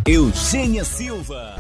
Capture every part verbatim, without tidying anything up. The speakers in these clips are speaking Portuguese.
Eugênia Silva.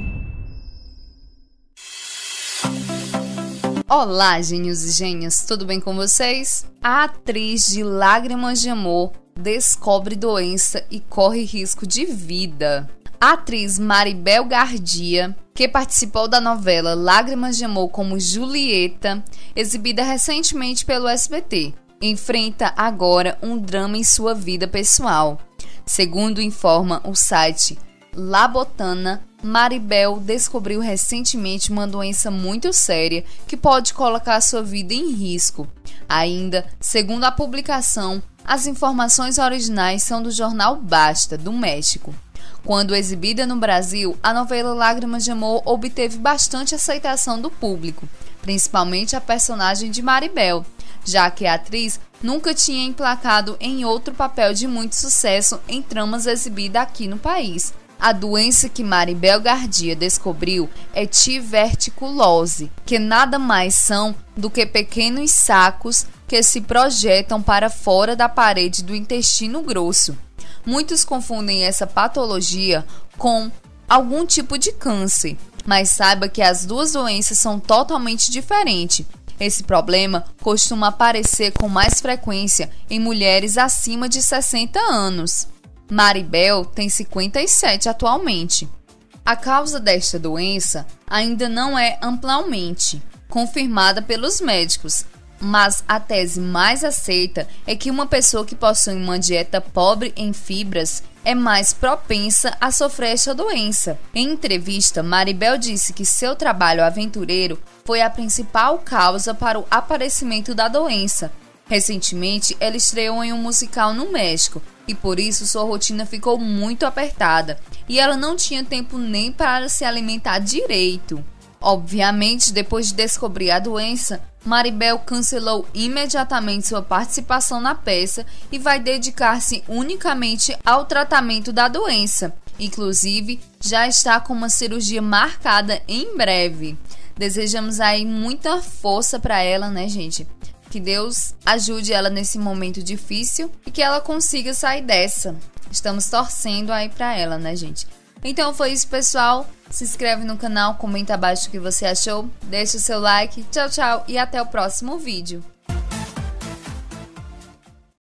Olá, gênios e gênias, tudo bem com vocês? A atriz de Lágrimas de Amor descobre doença e corre risco de vida. A atriz Maribel Gardia, que participou da novela Lágrimas de Amor como Julieta, exibida recentemente pelo S B T, enfrenta agora um drama em sua vida pessoal. Segundo informa o site La Botana, Maribel descobriu recentemente uma doença muito séria que pode colocar sua vida em risco. Ainda, segundo a publicação, as informações originais são do jornal Basta, do México. Quando exibida no Brasil, a novela Lágrimas de Amor obteve bastante aceitação do público, principalmente a personagem de Maribel, já que a atriz nunca tinha emplacado em outro papel de muito sucesso em tramas exibidas aqui no país. A doença que Maribel Gardia descobriu é diverticulose, que nada mais são do que pequenos sacos que se projetam para fora da parede do intestino grosso. Muitos confundem essa patologia com algum tipo de câncer, mas saiba que as duas doenças são totalmente diferentes. Esse problema costuma aparecer com mais frequência em mulheres acima de sessenta anos. Maribel tem cinquenta e sete atualmente. A causa desta doença ainda não é amplamente confirmada pelos médicos, mas a tese mais aceita é que uma pessoa que possui uma dieta pobre em fibras é mais propensa a sofrer esta doença. Em entrevista, Maribel disse que seu trabalho aventureiro foi a principal causa para o aparecimento da doença. Recentemente, ela estreou em um musical no México e por isso sua rotina ficou muito apertada e ela não tinha tempo nem para se alimentar direito. Obviamente, depois de descobrir a doença, Maribel cancelou imediatamente sua participação na peça e vai dedicar-se unicamente ao tratamento da doença. Inclusive, já está com uma cirurgia marcada em breve. Desejamos aí muita força para ela, né, gente? Que Deus ajude ela nesse momento difícil e que ela consiga sair dessa. Estamos torcendo aí para ela, né, gente? Então foi isso, pessoal. Se inscreve no canal, comenta abaixo o que você achou, deixa o seu like, tchau, tchau e até o próximo vídeo.